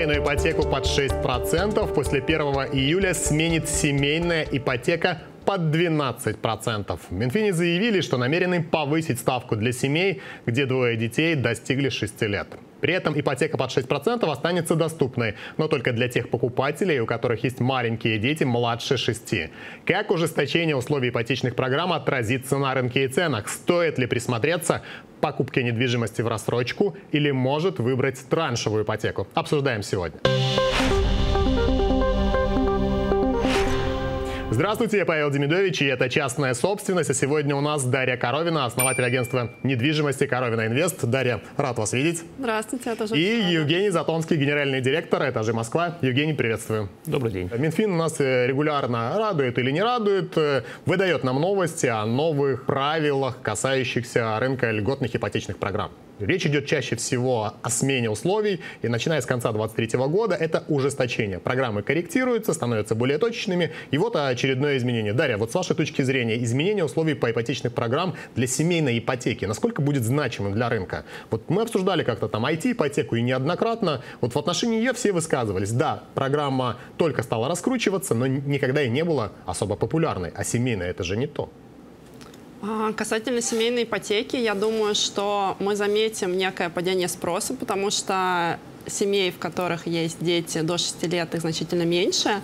семейную ипотеку под 6%. После 1 июля сменит семейная ипотека под 12%. В Минфине заявили, что намерены повысить ставку для семей, где двое детей достигли 6 лет. При этом ипотека под 6% останется доступной, но только для тех покупателей, у которых есть маленькие дети младше 6. Как ужесточение условий ипотечных программ отразится на рынке и ценах? Стоит ли присмотреться к покупке недвижимости в рассрочку или может выбрать траншевую ипотеку? Обсуждаем сегодня. Здравствуйте, я Павел Демидович, и это «Частная собственность». А сегодня у нас Дарья Коровина, основатель агентства недвижимости «Коровина Инвест». Дарья, рад вас видеть. Здравствуйте, я тоже. И Евгений Затонский, генеральный директор «Этажи Москва». Евгений, приветствую. Добрый день. Минфин нас регулярно радует или не радует, выдает нам новости о новых правилах, касающихся рынка льготных ипотечных программ. Речь идет чаще всего о смене условий, и начиная с конца 2023 года это ужесточение. Программы корректируются, становятся более точечными, и вот очередное изменение. Дарья, вот с вашей точки зрения, изменение условий по ипотечным программам для семейной ипотеки, насколько будет значимым для рынка? Вот мы обсуждали как-то там IT-ипотеку и неоднократно, вот в отношении ее все высказывались. Да, программа только стала раскручиваться, но никогда и не была особо популярной, а семейная это же не то. Касательно семейной ипотеки, я думаю, что мы заметим некое падение спроса, потому что семей, в которых есть дети до 6 лет, их значительно меньше.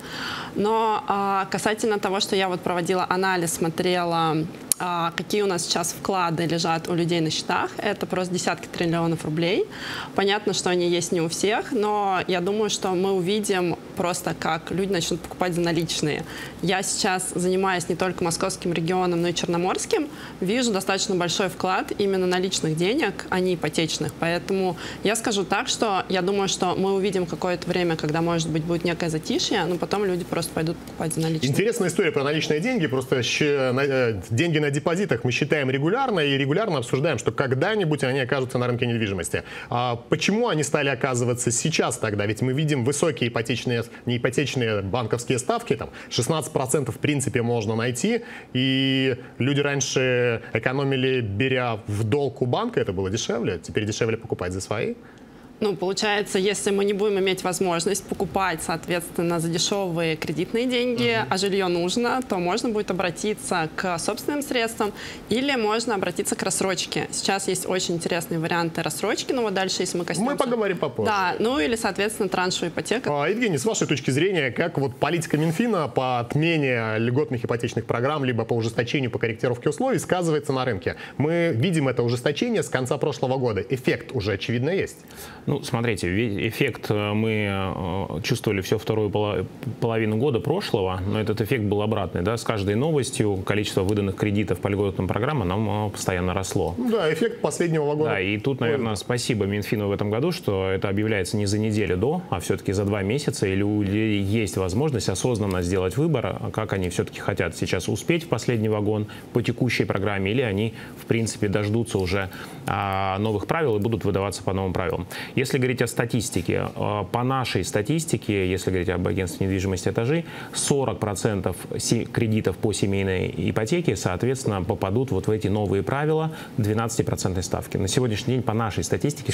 Но касательно того, что я вот проводила анализ, смотрела, какие у нас сейчас вклады лежат у людей на счетах, это просто десятки триллионов рублей. Понятно, что они есть не у всех, но я думаю, что мы увидим просто, как люди начнут покупать за наличные. Я сейчас занимаюсь не только московским регионом, но и черноморским. Вижу достаточно большой вклад именно наличных денег, а не ипотечных. Поэтому я скажу так, что я думаю, что мы увидим какое-то время, когда, может быть, будет некое затишье, но потом люди просто пойдут покупать за наличные. Интересная история про наличные деньги. Просто деньги на депозитах мы считаем регулярно и регулярно обсуждаем, что когда-нибудь они окажутся на рынке недвижимости. А почему они стали оказываться сейчас тогда? Ведь мы видим высокие неипотечные банковские ставки, там 16% в принципе можно найти, и люди раньше экономили, беря в долг у банка, это было дешевле, теперь дешевле покупать за свои. Ну, получается, если мы не будем иметь возможность покупать, соответственно, за дешевые кредитные деньги, а жилье нужно, то можно будет обратиться к собственным средствам или можно обратиться к рассрочке. Сейчас есть очень интересные варианты рассрочки, но вот дальше, если мы коснемся... Мы поговорим попозже. Да, ну или, соответственно, траншевая ипотека. Евгений, с вашей точки зрения, как вот политика Минфина по отмене льготных ипотечных программ, либо по ужесточению, по корректировке условий сказывается на рынке? Мы видим это ужесточение с конца прошлого года. Эффект уже, очевидно, есть. Ну, смотрите, эффект мы чувствовали всю вторую половину года прошлого, но этот эффект был обратный. Да? С каждой новостью количество выданных кредитов по льготным программам нам постоянно росло. Да, эффект последнего года. Да, и тут, наверное, спасибо Минфину в этом году, что это объявляется не за неделю до, а все-таки за 2 месяца, или у людей есть возможность осознанно сделать выбор, как они все-таки хотят сейчас успеть в последний вагон по текущей программе, или они, в принципе, дождутся уже новых правил и будут выдаваться по новым правилам. Если говорить о статистике, по нашей статистике, если говорить об агентстве недвижимости «Этажи», 40% кредитов по семейной ипотеке, соответственно, попадут вот в эти новые правила 12% ставки. На сегодняшний день по нашей статистике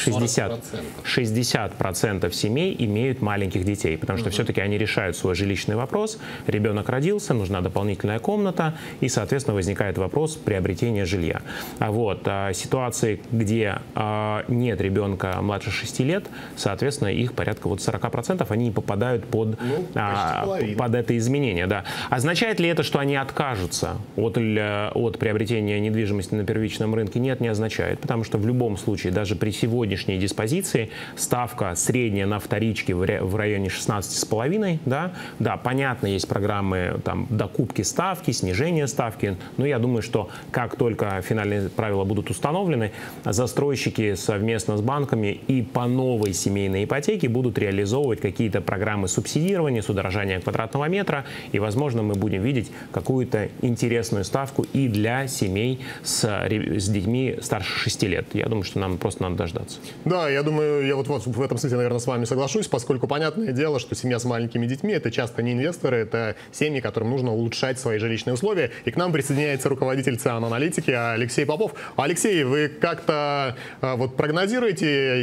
60% семей имеют маленьких детей, потому что все-таки они решают свой жилищный вопрос. Ребенок родился, нужна дополнительная комната, и, соответственно, возникает вопрос приобретения жилья. Вот. Ситуации, где нет ребенка младше 6 лет, соответственно, их порядка вот 40%, они не попадают под это изменение. Да. Означает ли это, что они откажутся от приобретения недвижимости на первичном рынке? Нет, не означает, потому что в любом случае, даже при сегодняшней диспозиции, ставка средняя на вторичке в районе 16,5. Да, понятно, есть программы там, докупки ставки, снижения ставки, но я думаю, что как только финальные правила будут установлены, застройщики совместно с банками и по новой семейной ипотеке будут реализовывать какие-то программы субсидирования с удорожанием квадратного метра, и, возможно, мы будем видеть какую-то интересную ставку и для семей с детьми старше 6 лет. Я думаю, что нам просто надо дождаться. Да, я думаю, я вот в этом смысле, наверное, с вами соглашусь, поскольку понятное дело, что семья с маленькими детьми — это часто не инвесторы, это семьи, которым нужно улучшать свои жилищные условия. И к нам присоединяется руководитель ЦИАН-аналитики Алексей Попов. Алексей, вы как-то вот прогнозируете изменения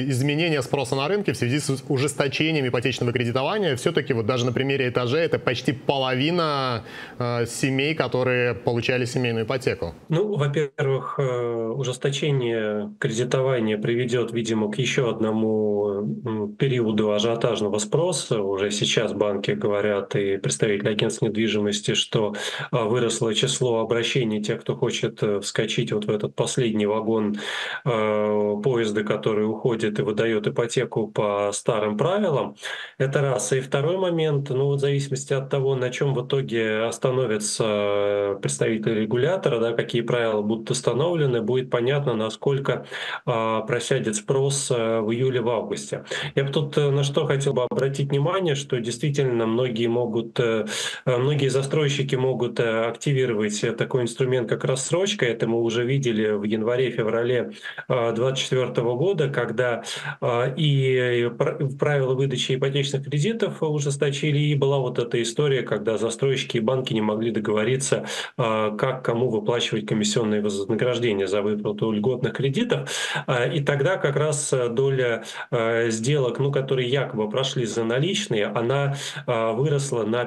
изменения спроса на рынке в связи с ужесточением ипотечного кредитования. Все-таки вот даже на примере этажей это почти половина семей, которые получали семейную ипотеку. Ну, во-первых, ужесточение кредитования приведет, видимо, к еще одному периоду ажиотажного спроса. Уже сейчас банки говорят и представители агентств недвижимости, что выросло число обращений тех, кто хочет вскочить вот в этот последний вагон поезда, который уходит и выдает ипотеку по старым правилам. Это раз. И второй момент, ну, в зависимости от того, на чем в итоге остановятся представители регулятора, да, какие правила будут установлены, будет понятно, насколько просядет спрос в июле, в августе. Я бы тут на что хотел бы обратить внимание, что действительно многие застройщики могут активировать такой инструмент, как рассрочка. Это мы уже видели в январе-феврале 2024 года, когда и правила выдачи ипотечных кредитов ужесточили, и была вот эта история, когда застройщики и банки не могли договориться, как кому выплачивать комиссионные вознаграждения за выплату льготных кредитов. И тогда как раз доля сделок, которые якобы прошли за наличные, она выросла на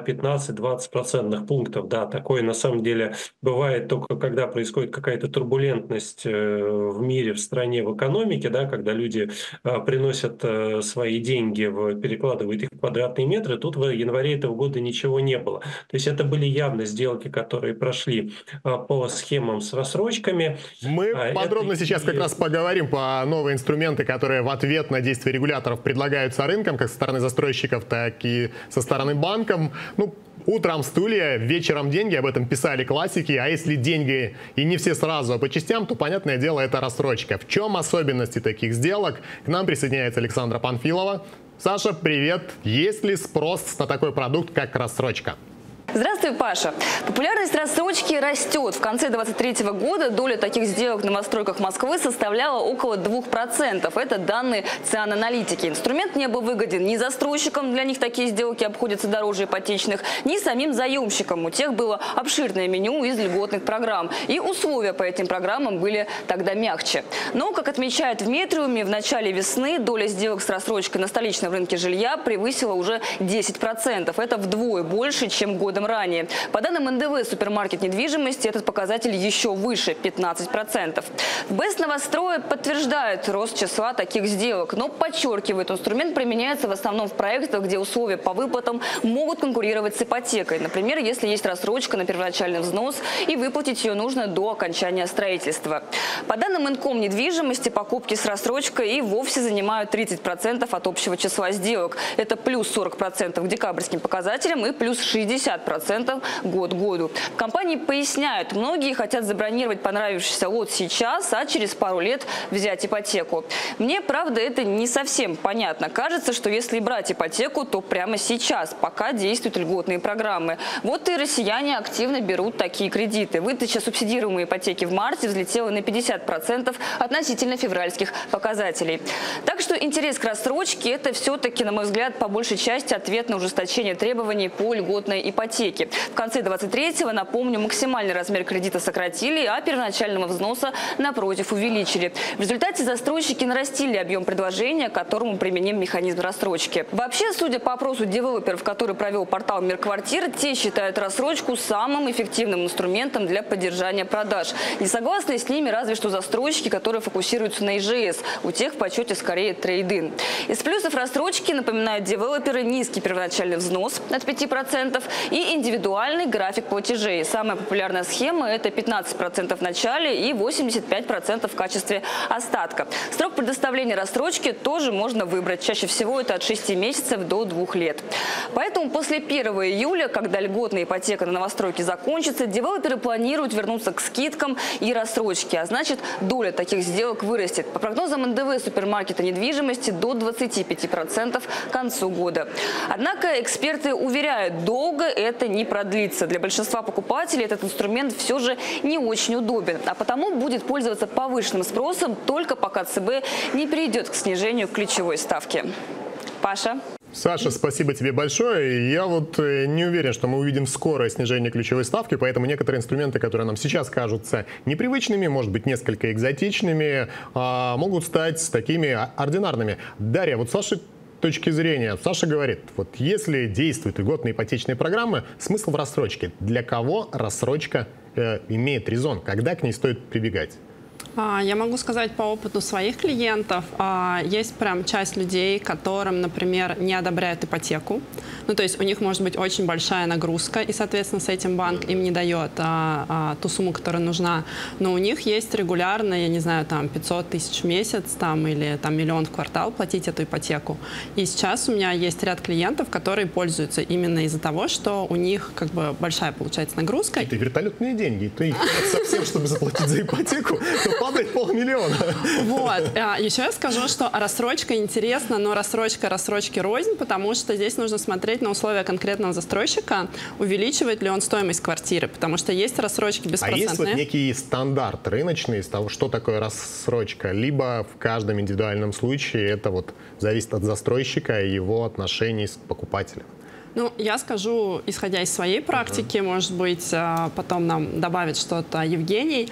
15-20% пунктов. Да, такое на самом деле бывает только когда происходит какая-то турбулентность в мире, в стране, в экономике, да, когда люди приносят свои деньги, перекладывают их в квадратные метры. Тут в январе этого года ничего не было. То есть это были явно сделки, которые прошли по схемам с рассрочками. Мы подробно сейчас как раз поговорим по новые инструменты, которые в ответ на действия регуляторов предлагаются рынкам, как со стороны застройщиков, так и со стороны банков. Утром стулья, вечером деньги, об этом писали классики. А если деньги и не все сразу, а по частям, то, понятное дело, это рассрочка. В чем особенности таких сделок? К нам присоединяется Александра Панфилова. Саша, привет. Есть ли спрос на такой продукт, как рассрочка? Здравствуй, Паша. Популярность рассрочки растет. В конце 2023 года доля таких сделок в новостройках Москвы составляла около 2%. Это данные Циан-аналитики. Инструмент не был выгоден ни застройщикам, для них такие сделки обходятся дороже ипотечных, ни самим заемщикам. У тех было обширное меню из льготных программ. И условия по этим программам были тогда мягче. Но, как отмечают в Метриуме, в начале весны доля сделок с рассрочкой на столичном рынке жилья превысила уже 10%. Это вдвое больше, чем годом ранее. По данным НДВ «Супермаркет недвижимости» этот показатель еще выше – 15%. В БЭС «Новострой» подтверждает рост числа таких сделок, но подчеркивает, инструмент применяется в основном в проектах, где условия по выплатам могут конкурировать с ипотекой. Например, если есть рассрочка на первоначальный взнос и выплатить ее нужно до окончания строительства. По данным Инком недвижимости, покупки с рассрочкой и вовсе занимают 30% от общего числа сделок. Это плюс 40% к декабрьским показателям и плюс 60% год к году. В компании поясняют, многие хотят забронировать понравившийся лот сейчас, а через пару лет взять ипотеку. Мне, правда, это не совсем понятно. Кажется, что если брать ипотеку, то прямо сейчас, пока действуют льготные программы. Вот и россияне активно берут такие кредиты. Выдача субсидируемой ипотеки в марте взлетела на 50% относительно февральских показателей. Так что интерес к рассрочке – это все-таки, на мой взгляд, по большей части ответ на ужесточение требований по льготной ипотеке. В конце 23-го, напомню, максимальный размер кредита сократили, а первоначального взноса, напротив, увеличили. В результате застройщики нарастили объем предложения, к которому применим механизм рассрочки. Вообще, судя по опросу девелоперов, который провел портал Мирквартир, те считают рассрочку самым эффективным инструментом для поддержания продаж. Не согласны с ними разве что застройщики, которые фокусируются на ИЖС. У тех в почете скорее трейд-ин. Из плюсов рассрочки, напоминают девелоперы, низкий первоначальный взнос от 5% и индивидуальный график платежей. Самая популярная схема – это 15% в начале и 85% в качестве остатка. Срок предоставления рассрочки тоже можно выбрать. Чаще всего это от 6 месяцев до 2 лет. Поэтому после 1 июля, когда льготная ипотека на новостройки закончится, девелоперы планируют вернуться к скидкам и рассрочке. А значит, доля таких сделок вырастет. По прогнозам НДВ «Супермаркета недвижимости» до 25% к концу года. Однако эксперты уверяют, долго это не продлится. Для большинства покупателей этот инструмент все же не очень удобен, а потому будет пользоваться повышенным спросом только пока ЦБ не перейдет к снижению ключевой ставки. Паша. Саша, спасибо тебе большое. Я вот не уверен, что мы увидим скорое снижение ключевой ставки, поэтому некоторые инструменты, которые нам сейчас кажутся непривычными, может быть, несколько экзотичными, могут стать такими ординарными. Дарья, вот с вашей точки зрения, Саша говорит, вот если действуют льготные ипотечные программы, смысл в рассрочке? Для кого рассрочка имеет резон? Когда к ней стоит прибегать? Я могу сказать по опыту своих клиентов, есть прям часть людей, которым, например, не одобряют ипотеку. Ну, то есть у них может быть очень большая нагрузка, и, соответственно, с этим банк им не дает ту сумму, которая нужна. Но у них есть регулярно, я не знаю, там 500 тысяч в месяц там, или там, 1 000 000 в квартал платить эту ипотеку. И сейчас у меня есть ряд клиентов, которые пользуются именно из-за того, что у них как бы большая получается нагрузка. Это вертолетные деньги. Ты совсем, чтобы заплатить за ипотеку, то падает 500 000. Вот. Еще я скажу, что рассрочка интересна, но рассрочки рознь, потому что здесь нужно смотреть на условия конкретного застройщика, увеличивает ли он стоимость квартиры, потому что есть рассрочки беспроцентные. А есть вот некий стандарт рыночный из того, что такое рассрочка, либо в каждом индивидуальном случае это вот зависит от застройщика и его отношений с покупателем? Ну, я скажу, исходя из своей практики, может быть, потом нам добавит что-то Евгений.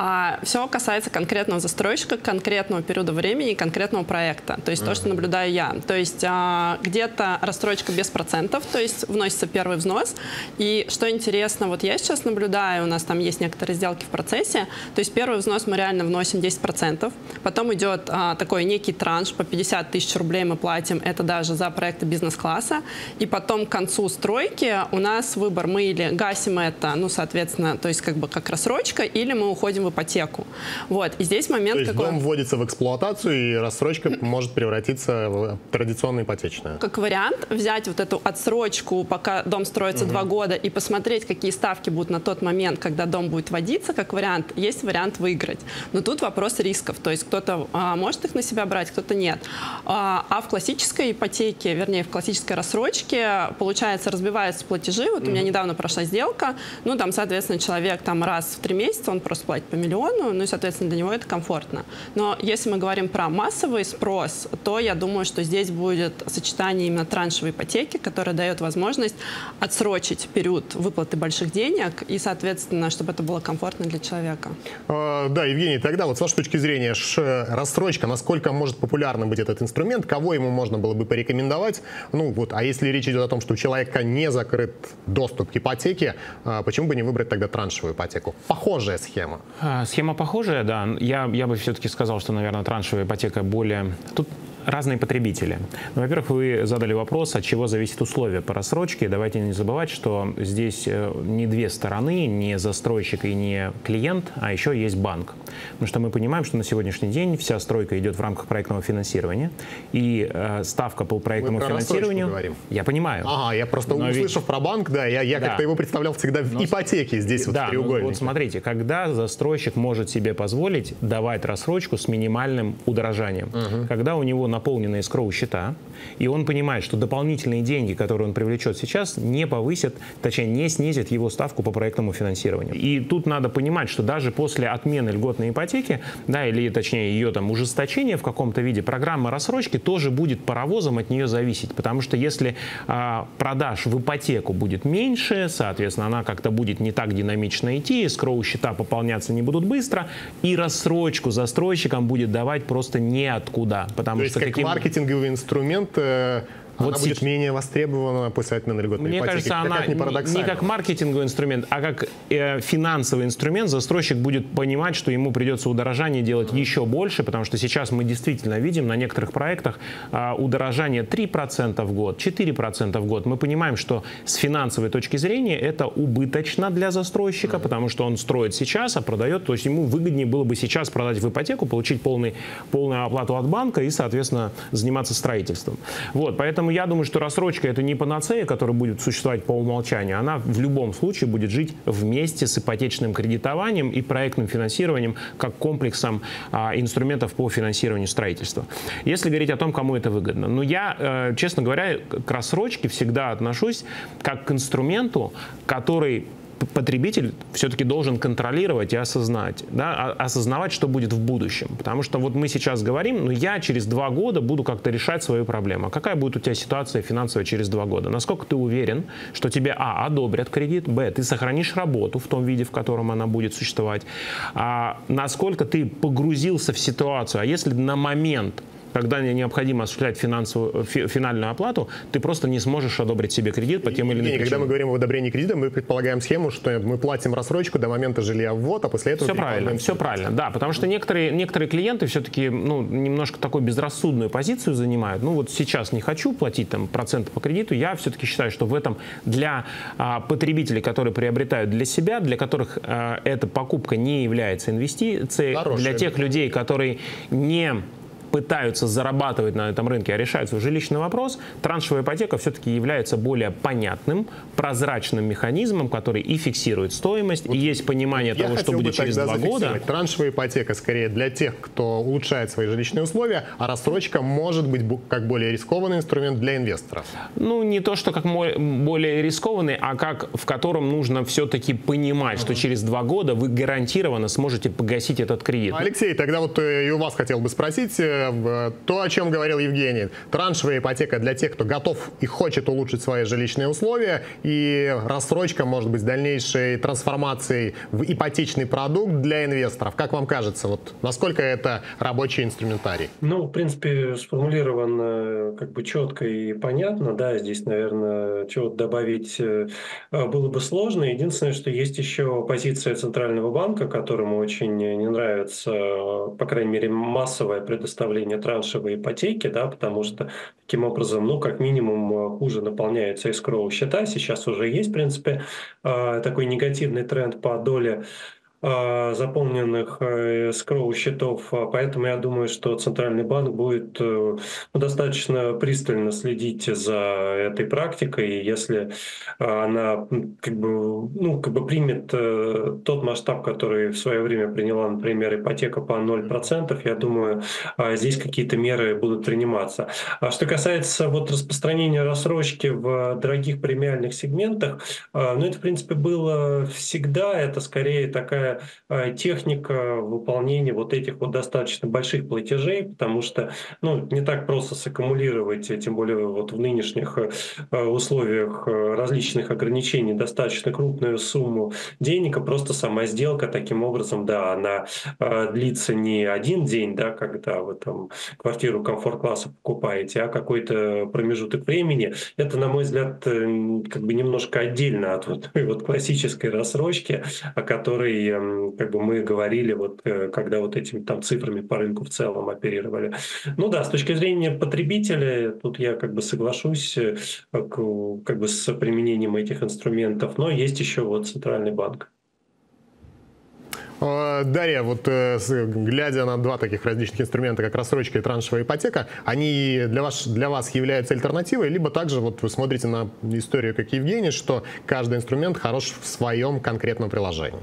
Все касается конкретного застройщика, конкретного периода времени и конкретного проекта. То есть то, что наблюдаю я. То есть где-то рассрочка без процентов, то есть вносится первый взнос. И что интересно, вот я сейчас наблюдаю, у нас там есть некоторые сделки в процессе. То есть первый взнос мы реально вносим 10%. Потом идет такой некий транш, по 50 тысяч рублей мы платим, это даже за проекты бизнес-класса. И потом к концу стройки у нас выбор, мы или гасим это, ну, соответственно, то есть как бы как рассрочка, или мы уходим в ипотеку. Вот, и здесь момент то есть какой... дом вводится в эксплуатацию, и рассрочка может превратиться в традиционную ипотечную. Как вариант взять вот эту отсрочку, пока дом строится 2 года, и посмотреть, какие ставки будут на тот момент, когда дом будет вводиться, как вариант, есть вариант выиграть. Но тут вопрос рисков, то есть кто-то может их на себя брать, кто-то нет. А в классической ипотеке, вернее, в классической рассрочке, получается, разбиваются платежи. Вот у меня недавно прошла сделка, ну, там, соответственно, человек там раз в 3 месяца, он просто платит по 1 000 000, ну, и, соответственно, для него это комфортно. Но если мы говорим про массовый спрос, то я думаю, что здесь будет сочетание именно траншевой ипотеки, которая дает возможность отсрочить период выплаты больших денег и, соответственно, чтобы это было комфортно для человека. Да, Евгений, тогда вот с вашей точки зрения, рассрочка, насколько может популярным быть этот инструмент, кого ему можно было бы порекомендовать? Ну, вот, а если речь идет о том, что у человека не закрыт доступ к ипотеке, почему бы не выбрать тогда траншевую ипотеку? Похожая схема. Схема похожая, да. Я бы все-таки сказал, что, наверное, траншевая ипотека более... Тут разные потребители. Ну, во-первых, вы задали вопрос, от чего зависят условия по рассрочке. Давайте не забывать, что здесь не две стороны, не застройщик и не клиент, а еще есть банк. Потому что мы понимаем, что на сегодняшний день вся стройка идет в рамках проектного финансирования, и ставка по проектному финансированию... Говорим. Я понимаю. Ага, я просто услышав про банк, да, я как-то его представлял всегда в ипотеке здесь, вот в треугольнике. Вот смотрите, когда застройщик может себе позволить давать рассрочку с минимальным удорожанием, когда у него наполненные эскроу-счета, и он понимает, что дополнительные деньги, которые он привлечет сейчас, не повысят, точнее, не снизят его ставку по проектному финансированию. И тут надо понимать, что даже после отмены льготной ипотеки, да, или точнее ее там ужесточения в каком-то виде, программа рассрочки тоже будет паровозом от нее зависеть. Потому что если продаж в ипотеку будет меньше, соответственно, она как-то будет не так динамично идти, эскроу-счета пополняться не будут быстро, и рассрочку застройщикам будет давать просто неоткуда. Потому что как маркетинговый инструмент она будет менее востребована после отмены льготной ипотеки. Мне кажется, она не как маркетинговый инструмент, а как финансовый инструмент. Застройщик будет понимать, что ему придется удорожание делать еще больше, потому что сейчас мы действительно видим на некоторых проектах удорожание 3% в год, 4% в год. Мы понимаем, что с финансовой точки зрения это убыточно для застройщика, потому что он строит сейчас, а продает. То есть ему выгоднее было бы сейчас продать в ипотеку, получить полную оплату от банка и, соответственно, заниматься строительством. Вот, поэтому я думаю, что рассрочка — это не панацея, которая будет существовать по умолчанию. Она в любом случае будет жить вместе с ипотечным кредитованием и проектным финансированием как комплексом инструментов по финансированию строительства. Если говорить о том, кому это выгодно. Но я, честно говоря, к рассрочке всегда отношусь как к инструменту, который потребитель все-таки должен контролировать и осознать, да, осознавать, что будет в будущем. Потому что вот мы сейчас говорим, ну я через 2 года буду как-то решать свою проблему. А какая будет у тебя ситуация финансовая через 2 года? Насколько ты уверен, что тебе одобрят кредит, ты сохранишь работу в том виде, в котором она будет существовать, насколько ты погрузился в ситуацию, а если на момент, когда необходимо осуществлять финальную оплату, ты просто не сможешь одобрить себе кредит по тем или иным причинам. Когда мы говорим об одобрении кредита, мы предполагаем схему, что мы платим рассрочку до момента жилья ввод, а после этого... Все правильно, да, потому что некоторые клиенты все-таки немножко такую безрассудную позицию занимают. Ну вот сейчас не хочу платить там проценты по кредиту, я все-таки считаю, что в этом для потребителей, которые приобретают для себя, для которых эта покупка не является инвестицией, для тех людей, которые не пытаются зарабатывать на этом рынке, а решают свой жилищный вопрос, траншевая ипотека все-таки является более понятным, прозрачным механизмом, который и фиксирует стоимость, и есть понимание того, что будет через 2 года. Траншевая ипотека скорее для тех, кто улучшает свои жилищные условия, а рассрочка может быть как более рискованный инструмент для инвесторов. Ну, не то, что как более рискованный, а как в котором нужно все-таки понимать, что через 2 года вы гарантированно сможете погасить этот кредит. Алексей, тогда вот и у вас хотел бы спросить, то, о чем говорил Евгений. Траншевая ипотека для тех, кто готов и хочет улучшить свои жилищные условия, и рассрочка может быть дальнейшей трансформацией в ипотечный продукт для инвесторов. Как вам кажется, вот насколько это рабочий инструментарий? Ну, в принципе, сформулировано как бы четко и понятно. Да, здесь, наверное, чего-то добавить было бы сложно. Единственное, что есть еще позиция Центрального банка, которому очень не нравится, по крайней мере, массовое предоставление траншевой ипотеки, да, потому что таким образом, ну, как минимум, хуже наполняются эскроу счета. Сейчас уже есть, в принципе, такой негативный тренд по доле заполненных эскроу счетов, поэтому я думаю, что Центральный банк будет достаточно пристально следить за этой практикой, и если она как бы примет тот масштаб, который в свое время приняла, например, ипотека по 0%, я думаю, здесь какие-то меры будут приниматься. А что касается вот распространения рассрочки в дорогих премиальных сегментах, ну это в принципе было всегда, это скорее такая техника выполнения вот этих вот достаточно больших платежей, потому что не так просто саккумулировать, тем более вот в нынешних условиях различных ограничений, достаточно крупную сумму денег, а просто сама сделка таким образом, да, она длится не один день, да, когда вы там квартиру комфорт-класса покупаете, а какой-то промежуток времени. Это, на мой взгляд, как бы немножко отдельно от вот классической рассрочки, о которой как бы мы говорили, вот когда вот этими там цифрами по рынку в целом оперировали. Ну да, с точки зрения потребителя, тут я как бы соглашусь как бы с применением этих инструментов, но есть еще вот Центральный банк. Дарья, вот глядя на 2 таких различных инструмента, как рассрочка и траншевая ипотека, они для вас являются альтернативой, либо также вот вы смотрите на историю, как Евгений, что каждый инструмент хорош в своем конкретном приложении?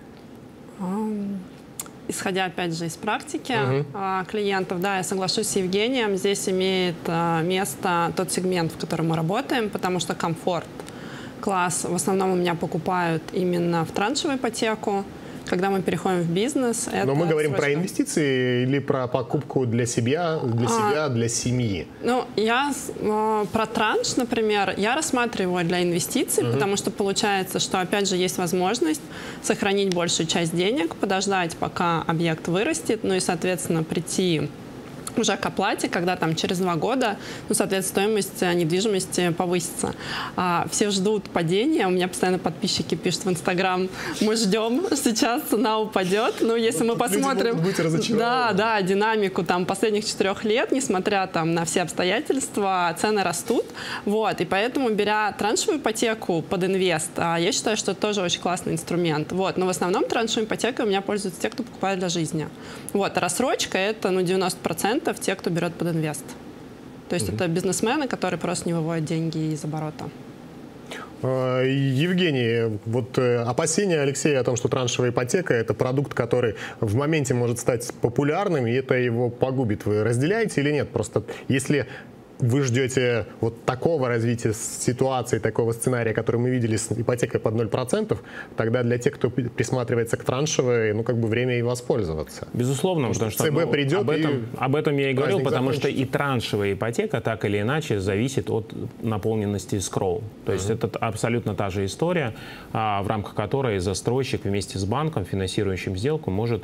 Исходя, опять же, из практики клиентов, да, я соглашусь с Евгением, здесь имеет место тот сегмент, в котором мы работаем, потому что комфорт-класс в основном у меня покупают именно в траншевую ипотеку. Когда мы переходим в бизнес, это... Но мы говорим про инвестиции или про покупку для себя, для семьи? Ну, я про транш, например, я рассматриваю для инвестиций, потому что получается, что, опять же, есть возможность сохранить большую часть денег, подождать, пока объект вырастет, ну и, соответственно, прийти уже к оплате, когда там через 2 года, ну, соответственно, стоимость недвижимости повысится. Все ждут падения. У меня постоянно подписчики пишут в Инстаграм: мы ждем, сейчас цена упадет. Ну, если мы посмотрим динамику там последних 4 лет, несмотря там на все обстоятельства, цены растут. Вот. И поэтому, беря траншевую ипотеку под инвест, я считаю, что это тоже очень классный инструмент. Вот. Но в основном траншевой ипотекой у меня пользуются те, кто покупает для жизни. Вот. А рассрочка — это 90% те, кто берет под инвест. То есть это бизнесмены, которые просто не выводят деньги из оборота. Евгений, вот опасения Алексея о том, что траншевая ипотека — это продукт, который в моменте может стать популярным, и это его погубит. Вы разделяете или нет? Просто если вы ждете вот такого развития ситуации, такого сценария, который мы видели с ипотекой под 0%, тогда для тех, кто присматривается к траншевой, ну, как бы время и воспользоваться. Безусловно, потому что ЦБ придет об этом я и говорил, потому закончится. что и траншевая ипотека так или иначе зависит от наполненности скроу. То есть это абсолютно та же история, в рамках которой застройщик вместе с банком, финансирующим сделку, может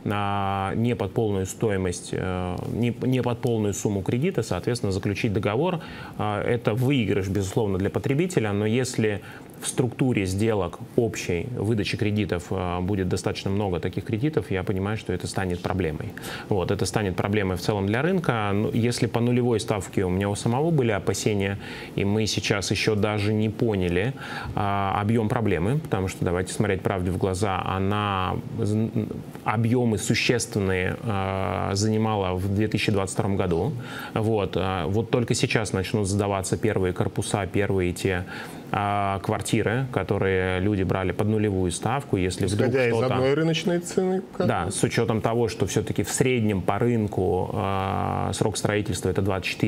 не под полную стоимость, не под полную сумму кредита, соответственно, заключить договор. Это выигрыш, безусловно, для потребителя, но если в структуре сделок общей выдачи кредитов будет достаточно много таких кредитов, я понимаю, что это станет проблемой. Вот, это станет проблемой в целом для рынка. Если по нулевой ставке у меня у самого были опасения, и мы сейчас еще даже не поняли объем проблемы, потому что, давайте смотреть правде в глаза, она объемы существенные занимала в 2022 году. Вот только сейчас начнут сдаваться первые корпуса, первые те квартиры, которые люди брали под нулевую ставку, если вдруг исходя из одной рыночной цены. Да, с учетом того, что все-таки в среднем по рынку срок строительства это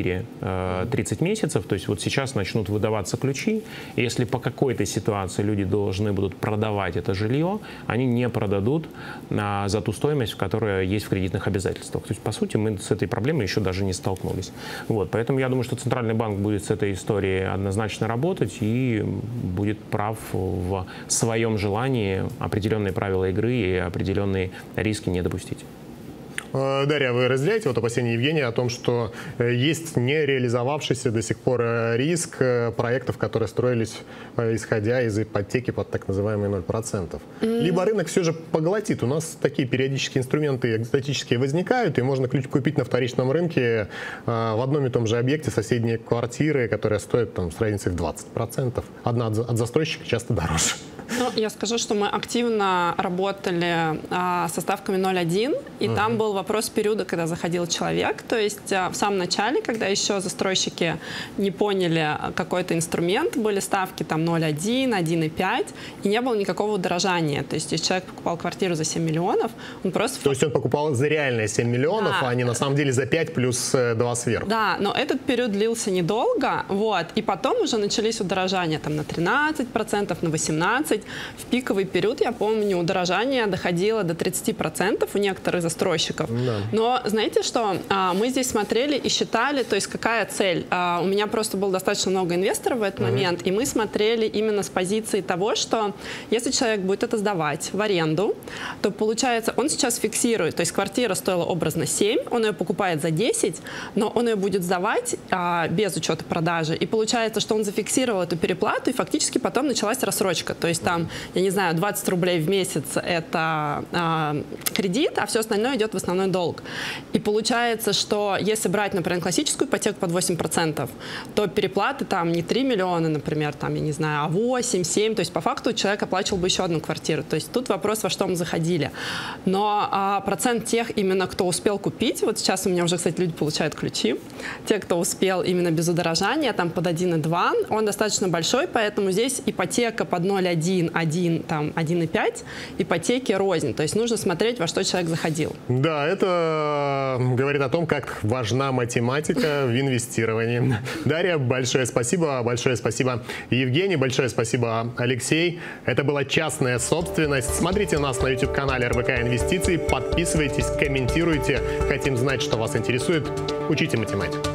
24-30 месяцев, то есть вот сейчас начнут выдаваться ключи, и если по какой-то ситуации люди должны будут продавать это жилье, они не продадут за ту стоимость, которая есть в кредитных обязательствах. То есть, по сути, мы с этой проблемой еще даже не столкнулись. Вот, поэтому я думаю, что Центральный банк будет с этой историей однозначно работать и будет прав в своем желании определенные правила игры и определенные риски не допустить. Дарья, вы разделяете вот опасения Евгения о том, что есть не реализовавшийся до сих пор риск проектов, которые строились исходя из ипотеки под так называемые 0%? Либо рынок все же поглотит. У нас такие периодические инструменты экзотические возникают, и можно купить на вторичном рынке в одном и том же объекте соседние квартиры, которые стоят там, в разнице в 20%. Одна от застройщика часто дороже. Ну, я скажу, что мы активно работали со ставками 0,1, и там был вопрос периода, когда заходил человек. То есть в самом начале, когда еще застройщики не поняли какой-то инструмент, были ставки там 0,1, 1,5, и не было никакого удорожания. То есть если человек покупал квартиру за 7 миллионов, он просто... То есть он покупал за реальные 7 миллионов, да, а не на самом деле за 5 плюс 2 сверху. Да, но этот период длился недолго, вот, и потом уже начались удорожания там на 13%, на 18%. В пиковый период, я помню, удорожание доходило до 30% у некоторых застройщиков. Да. Но знаете что? Мы здесь смотрели и считали, то есть какая цель. У меня просто было достаточно много инвесторов в этот момент, и мы смотрели именно с позиции того, что если человек будет это сдавать в аренду, то получается, он сейчас фиксирует, то есть квартира стоила образно 7, он ее покупает за 10, но он ее будет сдавать без учета продажи, и получается, что он зафиксировал эту переплату, и фактически потом началась рассрочка. То есть там, я не знаю, 20 рублей в месяц это кредит, а все остальное идет в основной долг. И получается, что если брать, например, классическую ипотеку под 8%, то переплаты там не 3 миллиона, например, там, я не знаю, а 8, 7. То есть по факту человек оплачивал бы еще одну квартиру. То есть тут вопрос, во что мы заходили. Но процент тех именно, кто успел купить, вот сейчас у меня уже, кстати, люди получают ключи, те, кто успел именно без удорожания, там под 1,2, он достаточно большой, поэтому здесь ипотека под 0,1, 1, там 1,5, ипотеки рознь. То есть нужно смотреть, во что человек заходил. Да, это говорит о том, как важна математика в инвестировании. Дарья, большое спасибо. Большое спасибо, Евгений. Большое спасибо, Алексей. Это была частная собственность. Смотрите нас на YouTube-канале РБК Инвестиции. Подписывайтесь, комментируйте. Хотим знать, что вас интересует. Учите математику.